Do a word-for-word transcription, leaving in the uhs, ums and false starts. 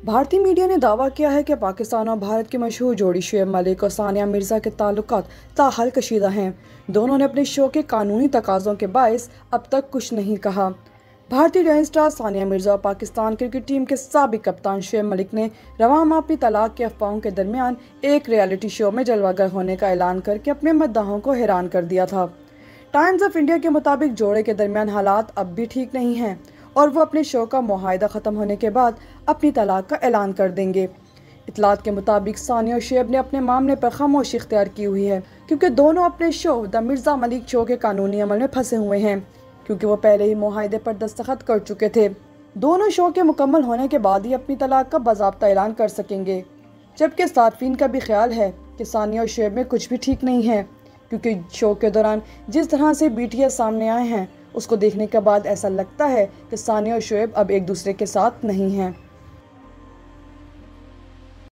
भारतीय मीडिया ने दावा किया है कि पाकिस्तान और भारत की मशहूर जोड़ी शुएब मलिक और सानिया मिर्ज़ा के ताल्लुकात ताहाल कशीदा हैं। दोनों ने अपने शो के कानूनी तकाज़ों के बायस अब तक कुछ नहीं कहा। भारतीय डांस स्टार सानिया मिर्ज़ा और पाकिस्तान क्रिकेट टीम के साबिक कप्तान शुएब मलिक ने रवां माह अपनी तलाक की अफवाहों के दरमियान एक रियलिटी शो में जलवागर होने का ऐलान करके अपने मद्दाहों को हैरान कर दिया था। टाइम्स ऑफ इंडिया के मुताबिक जोड़े के दरमियान हालात अब भी ठीक नहीं हैं और वो अपने शो का मुआहदा ख़त्म होने के बाद अपनी तलाक का ऐलान कर देंगे। इतलात के मुताबिक सानिया और शुएब ने अपने मामले पर खामोशी इख्तियार की हुई है, क्योंकि दोनों अपने show the Mirza Malik show के कानूनी अमल में फंसे हुए हैं, क्योंकि वो पहले ही मुआहदे पर दस्तखत कर चुके थे। दोनों शो के मुकम्मल होने के बाद ही अपनी तलाक का बाज़ाब्ता ऐलान कर सकेंगे। जबकि सार्फिन का भी ख्याल है कि सानिया और शुएब में कुछ भी ठीक नहीं है, क्योंकि शो के दौरान जिस तरह से बीटीएस सामने आए हैं उसको देखने के बाद ऐसा लगता है कि सानिया और शुएब अब एक दूसरे के साथ नहीं हैं।